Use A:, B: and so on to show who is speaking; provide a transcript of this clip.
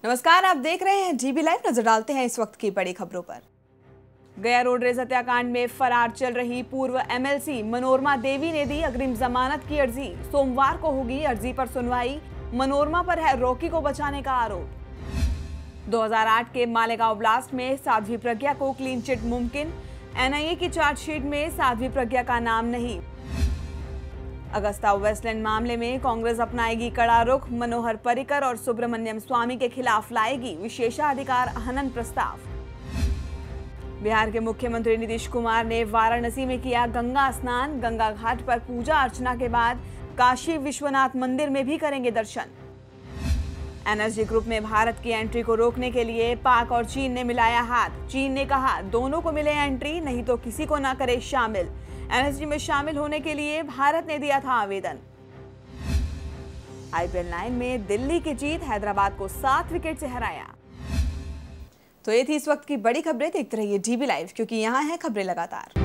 A: नमस्कार, आप देख रहे हैं जीबी लाइव। नजर डालते हैं इस वक्त की बड़ी खबरों पर। गया रोड रेज हत्याकांड में फरार चल रही पूर्व एमएलसी मनोरमा देवी ने दी अग्रिम जमानत की अर्जी। सोमवार को होगी अर्जी पर सुनवाई। मनोरमा पर है रॉकी को बचाने का आरोप। 2008 के मालेगांव ब्लास्ट में साध्वी प्रज्ञा को क्लीन चिट मुमकिन। एनआईए की चार्जशीट में साध्वी प्रज्ञा का नाम नहीं। अगस्ता वेस्टलैंड मामले में कांग्रेस अपनाएगी कड़ा रुख। मनोहर पर्रिकर और सुब्रमण्यम स्वामी के खिलाफ लाएगी विशेषाधिकार हनन प्रस्ताव। बिहार के मुख्यमंत्री नीतीश कुमार ने वाराणसी में किया गंगा स्नान। गंगा घाट पर पूजा अर्चना के बाद काशी विश्वनाथ मंदिर में भी करेंगे दर्शन। एनएसजी ग्रुप में भारत की एंट्री को रोकने के लिए पाक और चीन ने मिलाया हाथ। चीन ने कहा दोनों को मिले एंट्री, नहीं तो किसी को ना करे शामिल। एनएसजी में शामिल होने के लिए भारत ने दिया था आवेदन। आईपीएल 9 में दिल्ली की जीत, हैदराबाद को 7 विकेट से हराया। तो ये थी इस वक्त की बड़ी खबरें। देखते रहिए जीबी लाइव, क्योंकि यहाँ है खबरें लगातार।